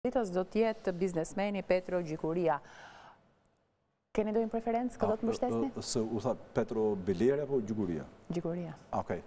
Ditës do t'jetë biznesmeni Petro Gjikuria. Keni dojnë preferencë, këtë do të mbështesni? Se u tha Petro Beleri apo Gjikuria? Gjikuria. Okej.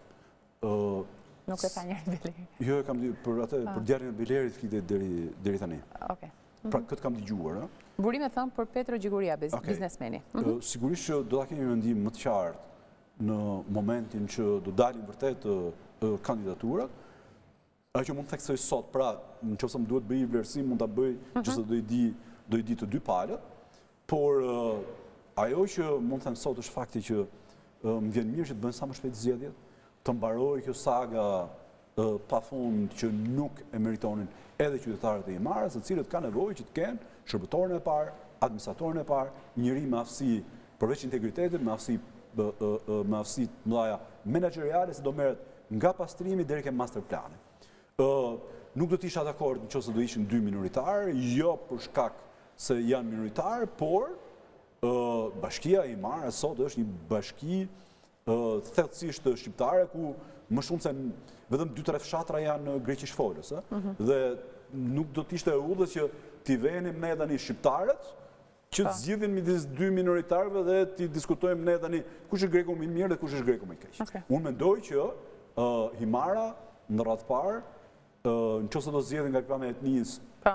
Nuk e tha njërë Beleri. Jo, e kam di, për djarën e Belerit flitet deri tani. Okej. Pra, këtë kam digjuar. Burime thëmë për Petro Gjikuria, biznesmeni. Sigurisht që do ta kemi mendim më të qartë në momentin që do dalin vërtet kandidaturat. Ajo që mund të theksoj sot, pra, në qoftë se më duhet bëj vlerësim, mund ta bëj gjithse do i di të dy palët, por ajo që mund të them sot është fakti që më vjen mirë që të bëhen sa më shpejt zgjedhjet, të mbarojë kjo saga pafund që nuk e meritonin edhe qytetarët e Himarës, të cilët kanë nevojë që të kenë shërbëtorin e parë, administratorin e parë, njëri me aftësi përveç integritetit, me aftësi të mëdha menaxheriale, se do merret nga pastrimi deri ke master plani. Nuk do t'isha dakord në qoftë se do ishin dy minoritarë, jo për shkak se janë minoritarë, por bashkia e Himarës sot është një bashki thellësisht shqiptare ku më shumë se vetëm 2-3 fshatra janë greqish-folës, dhe nuk do t'ishte e udhës që t'i venim ne tani shqiptarët që të zgjidhin midis dy minoritarëve dhe t'i diskutojmë ne tani kush është greku më i mirë dhe kush është greku më i keq. Unë mendoj që Himara në radhë parë, në qoftë se do zgjedhin nga pikpamja e etnisë,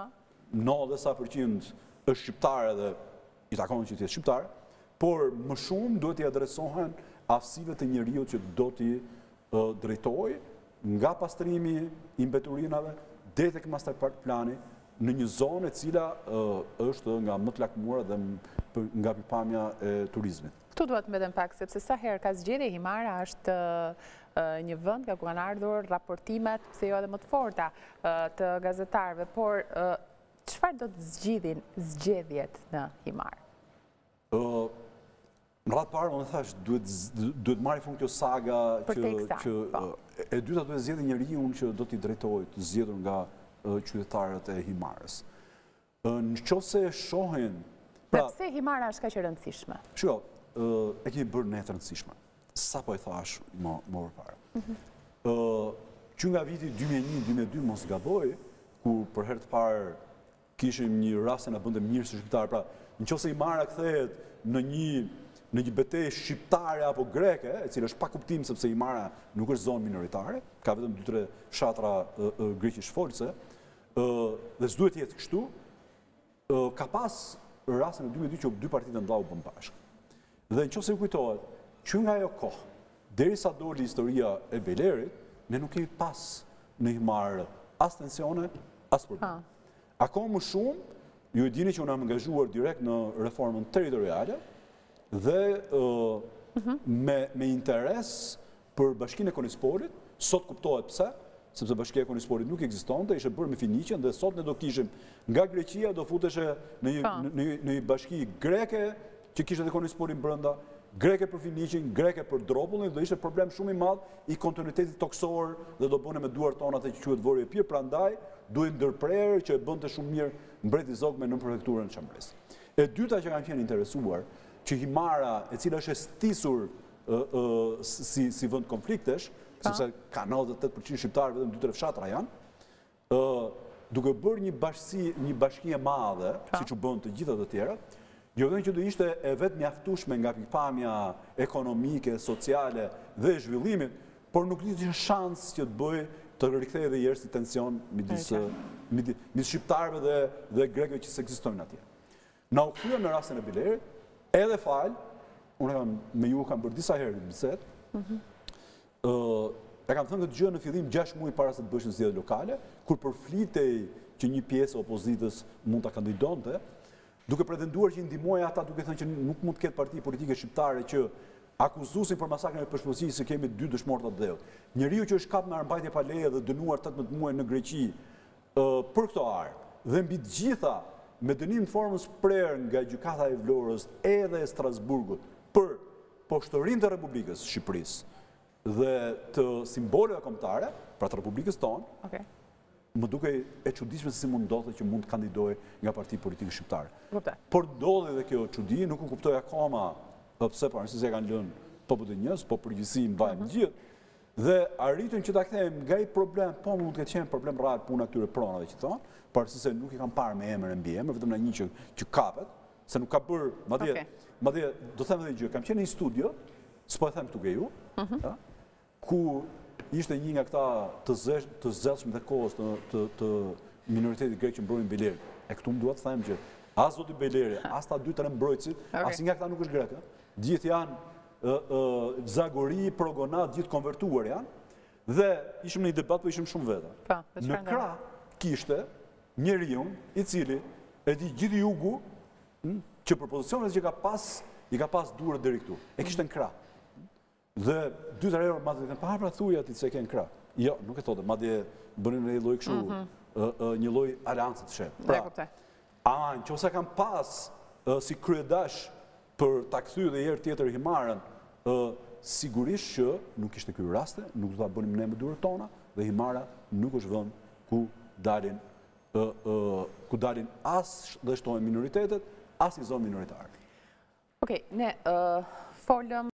90% është shqiptare dhe i takon që të jetë shqiptar, por më shumë duhet t'i adresohen aftësive të njeriut që do t'i drejtojë nga pastrimi i mbeturinave deri tek master plani në një zonë e cila është nga më të lakmuara dhe nga pikpamja e turizmit. Këtu duhet të mbetëm pak, sepse sa herë ka zgjedhje Himara është një vend nga ku kanë ardhur raportimet, pse jo edhe më të forta, të gazetarëve, por çfarë do të zgjidhin zgjedhjet në Himarë? Në radhë parë, unë thash, duhet marrë fund kjo saga që e dyta duhet zgjedhë njeriu që do t'i drejtojë të zgjedhur nga qytetarët e Himarës. Në qoftë se shohin... Dhe pse Himara është kaq e rëndësishme? Shiko, e kemi bërë ne të rëndësishme. Sa po e thash më përpara. Që nga viti 2001-2002 mos gaboj, ku për herë të parë kishim një rast se na bënte mirë si shqiptar, pra nëse Himara kthehet në një betejë shqiptare apo greke, e cila është pa kuptim sepse Himara nuk është zonë minoritare, ka vetëm 2-3 fshatra greqish-folëse, dhe s'duhet të jetë kështu, ka pas rastin e 2002 që dy partitë ndau bën bashkë. Dhe nëse ju kujtohet, që nga ajo kohë, derisa doli historia e Belerit, ne nuk kemi pas në Himarë as tensione, as probleme. Akoma më shumë, ju e dini që unë jam angazhuar direkt në reformën territoriale dhe me interes për Bashkinë e Konisporit, sot kuptohet pse, sepse Bashkia e Konisporit nuk ekzistonte, ishte bërë me Finikën dhe sot ne do kishim nga Greqia do futeshe në një bashki greke që kishte edhe Konisporin brenda, greke për Finikën, greke për Dropullin, do ishte problem shumë i madh i kontinuitetit toksor dhe do bëne me duar tona atë që quhet Vori e Pirë, prandaj duhet ndërprerje që e bënte shumë mirë mbreti Zogme në prefekturën e Çambres. E dyta që kanë qenë interesuar që Himara, e cila është stisur si vend konfliktesh, sepse ka 98% shqiptarë, vetëm 2-3 fshatra janë, duke bërë një bashki e madhe, siç u bën të gjitha të tjerat, jo vetëm që do ishte e vetë mjaftueshme nga pikpamja ekonomike, sociale dhe zhvillimit, por nuk do të ishte shans që të bëjë të rikthehej edhe njerëz si tension midis shqiptarëve dhe grekëve që ekzistojnë atje. Na u kthyer në rastin e Belerit, edhe fal, unë me ju kam bërë disa herë bisedë. E kam thënë këtë gjë në fillim 6 muaj para se të bëshin zgjedhjet lokale, kur përflitej që një pjesë e opozitës mund ta kandidonte, duke pretenduar që i ndihmoi ata duke thënë që nuk mund të ketë parti politike shqiptare që akuzuesin për masakrën e Peshqposisë se kemi 2 dëshmorë të dhëut. Njeriu që është kap me armbajtje pa leje dhe dënuar 18 muaj në Greqi për këto armë dhe mbi të gjitha me dënim në formën shprehur nga gjykata e Vlorës edhe e Strasburgut për poshtërinë të Republikës së Shqipërisë dhe të simboleve kombëtare, pra të Republikës tonë, më duke e çuditshme se si mund ndodhte që mund të kandidojë nga parti politike shqiptare. Por ndodhi edhe kjo çudi, nuk u kuptoj akoma pse pavarësisht se kanë lënë PPD-njës, po përgjithësi mbajmë gjithë, dhe arritën që ta kthejmë nga i problem, po mund të qenë problem rrallë puna këtyre pronave që thonë, përse se nuk i kam parë me emër mbi emër, vetëm në një që kapet, se nuk ka bërë, madje do them edhe gjë, kam qenë në një studio, s'po e them këtu ke ju, ku ishte një nga këta të zgjashëm dhe kohës të minoritetit grek që mbronin Beleri. E këtu më duhet të them që as zoti Beleri, as ta 2-3 mbrojtësit, as nga këta nuk është grek, gjithë janë Zagori, Progonat, gjithë konvertuar janë, dhe ishëm në një debat, po ishëm shumë veta. Në krah kishte njeriu i cili e di gjithë jugu që për pozicionet që i ka pas durët deri këtu. E kishte në krah. Dhe 2-3 herë madje të parë pra thuja ti se ke në krah. Jo, nuk e thotë, madje bënin një lloj kështu, një lloj aleancë të shep. Pra, nëse kam pas si kryedash për ta kthyer dhe herë tjetër Himarën, sigurisht që nuk ishte ky raste, nuk do ta bënim ne me durët tona dhe Himara nuk është vend ku dalin as dhe shtohen minoritetet, as i zonë minoritare. Okej, ne folëm